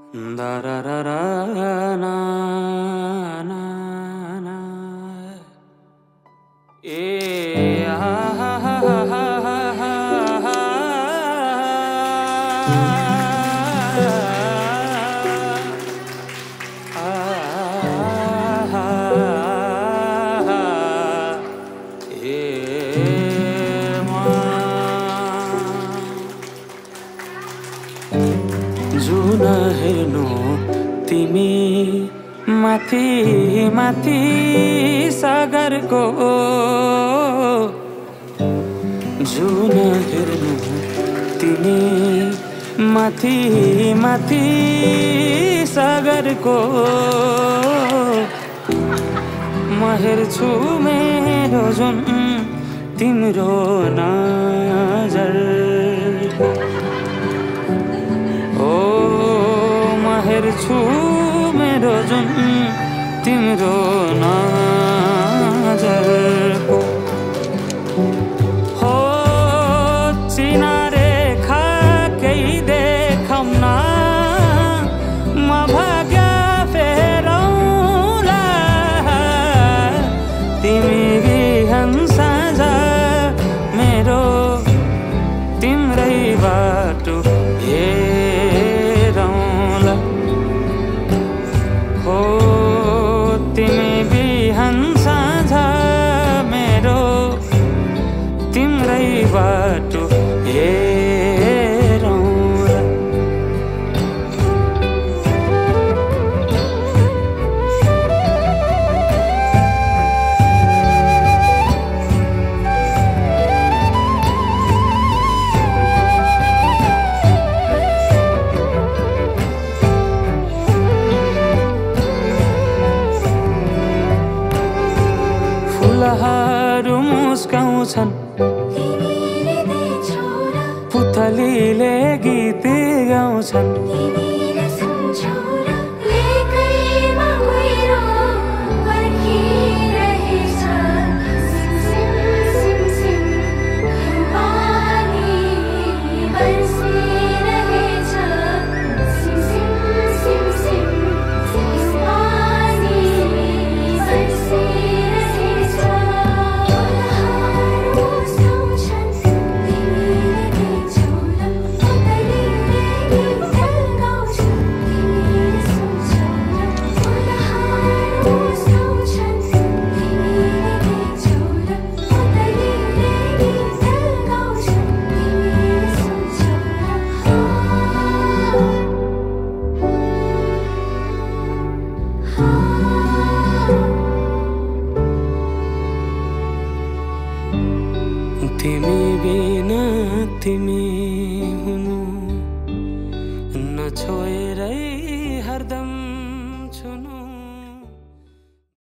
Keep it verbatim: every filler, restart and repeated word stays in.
Da ra ra ra na na na e ha ha ha ha ha ha जुन हेर्नु तिमी माथि माथि सागरको जुन हेर्नु तिमी माथि माथि सागरको म हेर्छु मेरो जुन तिम्रो नजर हेर्छु मेरो जुन तिम्रो नजर हो चिनारेखा केही देखाउन म भाग्य फेरौँला तिमी बिहान साँझ मेरो तिम्रै बाटो बाटो हेरौँला फुलहरू मुस्काउँछन् पुतलीले गीत गाउँछन् तिमी बिना तिमी हुनु नछोएरै